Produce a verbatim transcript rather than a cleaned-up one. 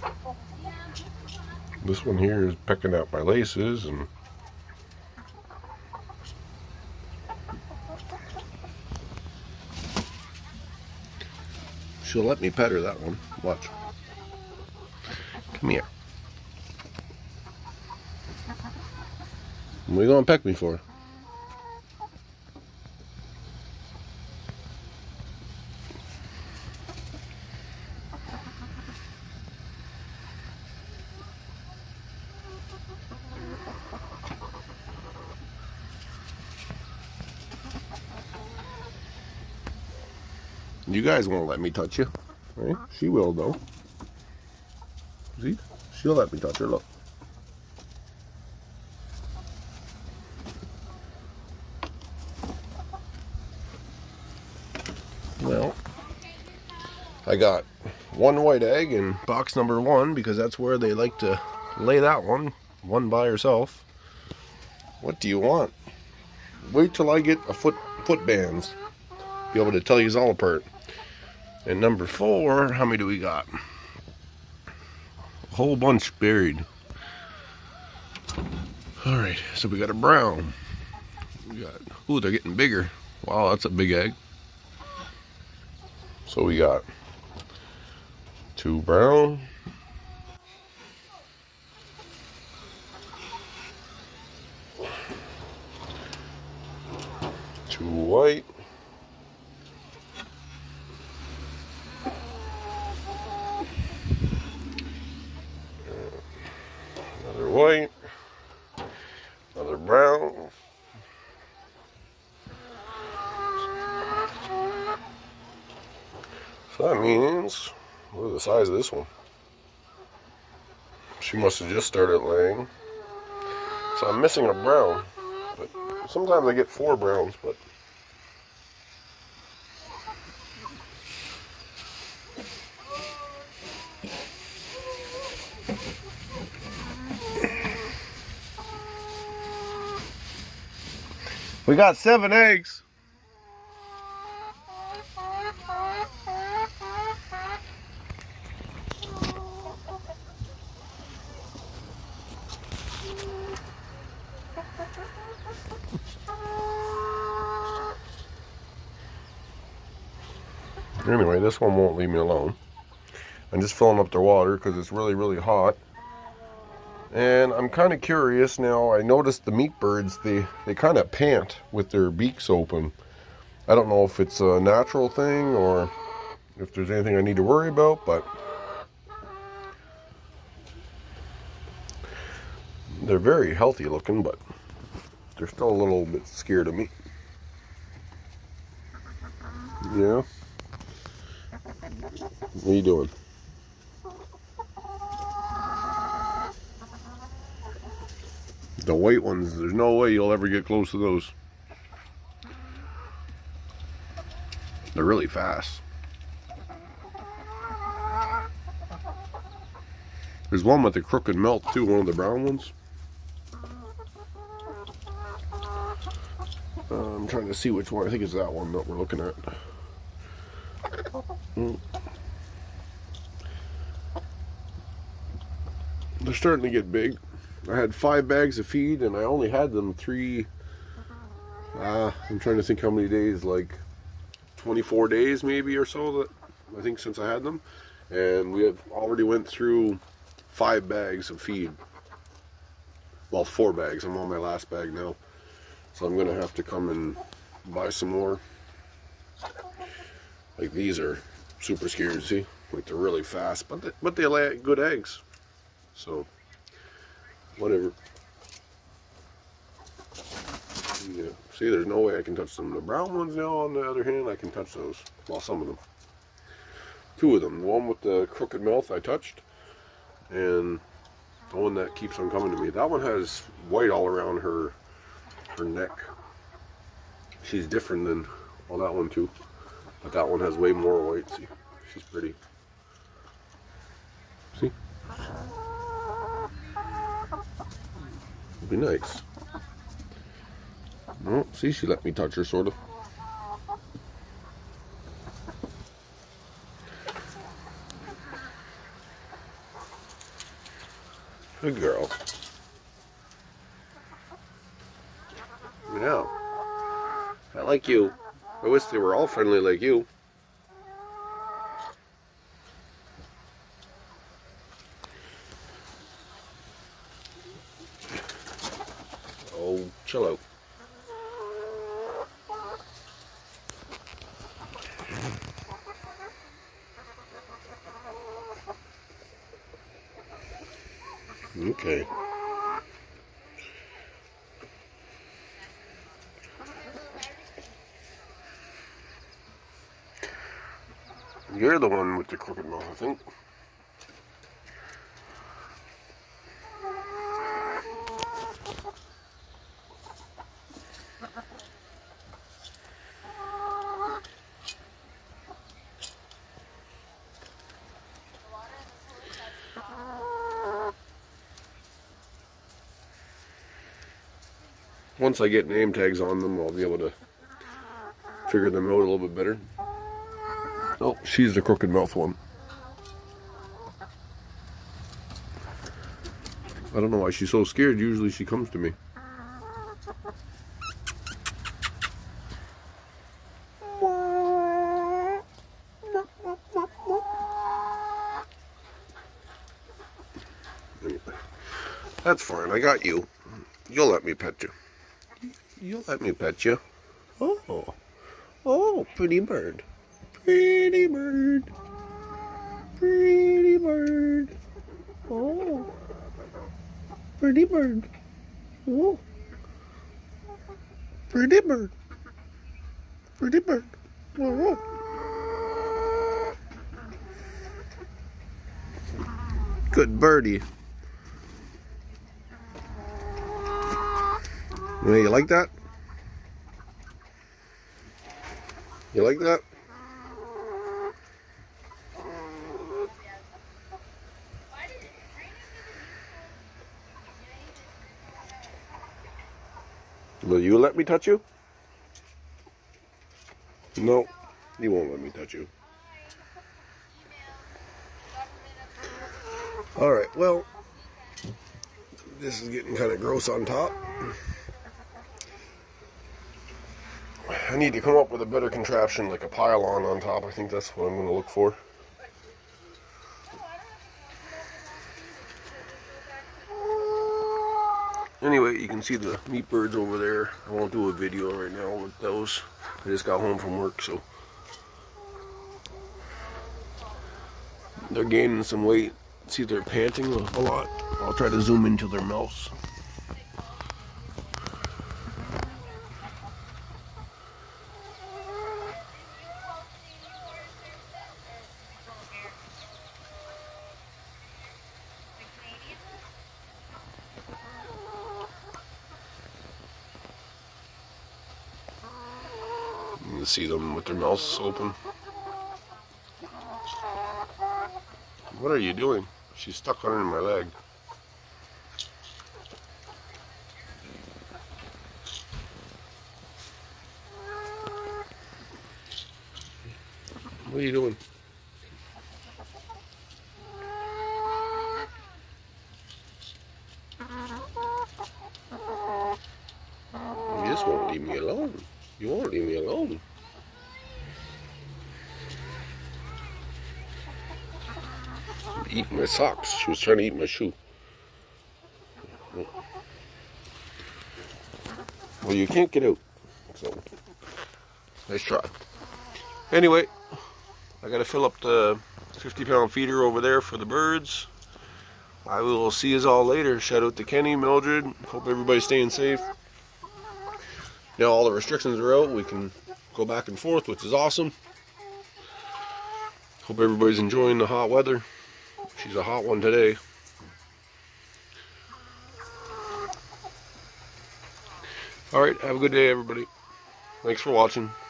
This one here is pecking at my laces, and she'll let me pet her, that one. Watch. Come here. What are you gonna peck me for? You guys won't let me touch you, right? She will though. See? She'll let me touch her, look. Well, I got one white egg in box number one because that's where they like to lay that one, one by herself. What do you want? Wait till I get a foot foot bands. Be able to tell you all apart. And number four, how many do we got? A whole bunch buried. All right, so we got a brown. We got, ooh, they're getting bigger. Wow, that's a big egg. So we got two brown, two white, another white, another brown, so that means, look at the size of this one. She must have just started laying. So I'm missing a brown, but sometimes I get four browns, but we got seven eggs. Anyway, this one won't leave me alone. I'm just filling up their water because it's really, really hot. And I'm kind of curious now. I noticed the meat birds, they, they kind of pant with their beaks open. I don't know if it's a natural thing or if there's anything I need to worry about, but they're very healthy looking, but they're still a little bit scared of me. Yeah. What are you doing? The white ones, there's no way you'll ever get close to those. They're really fast. There's one with the crooked mouth too, one of the brown ones. Uh, I'm trying to see which one. I think it's that one that we're looking at. Mm. They're starting to get big. I had five bags of feed and I only had them three, uh, I'm trying to think how many days, like twenty-four days maybe or so, that I think since I had them. And we have already went through five bags of feed. Well, four bags. I'm on my last bag now. So I'm going to have to come and buy some more. Like these are super scared, see? Like they're really fast, but they, but they lay good eggs. So, whatever. Yeah. See, there's no way I can touch them. The brown ones now, on the other hand, I can touch those. Well, some of them. Two of them. The one with the crooked mouth I touched. And the one that keeps on coming to me. That one has white all around her, her neck. She's different than, well, that one too. But that one has way more white. See, she's pretty. See? It'd be nice. Oh, see, she let me touch her, sort of. Good girl. Yeah. I like you. I wish they were all friendly like you. Oh, chill out. Okay. You're the one with the crooked mouth, I think. Once I get name tags on them, I'll be able to figure them out a little bit better. Oh, she's the crooked mouth one. I don't know why she's so scared. Usually she comes to me. That's fine. I got you. You'll let me pet you. You'll let me pet you. Oh. Oh, pretty bird. Pretty bird. Pretty bird. Oh. Pretty bird. Oh. Pretty bird. Pretty bird. Oh. Good birdie. Yeah, you like that? You like that? Will you let me touch you? No, he won't let me touch you. Alright, well, this is getting kind of gross on top. I need to come up with a better contraption, like a pylon on top. I think that's what I'm going to look for. Anyway, you can see the meat birds over there. I won't do a video right now with those. I just got home from work, so they're gaining some weight. See, they're panting a lot. I'll try to zoom into their mouths. You can see them with their mouths open. What are you doing? She's stuck under my leg. What are you doing? You just won't leave me alone. You won't leave me alone. Eating my socks. She was trying to eat my shoe. Well, you can't get out. So, nice try. Anyway, I gotta fill up the fifty pound feeder over there for the birds. I will see you all later. Shout out to Kenny, Mildred. Hope everybody's staying safe. Now all the restrictions are out. We can go back and forth, which is awesome. Hope everybody's enjoying the hot weather. She's a hot one today. Alright, have a good day, everybody. Thanks for watching.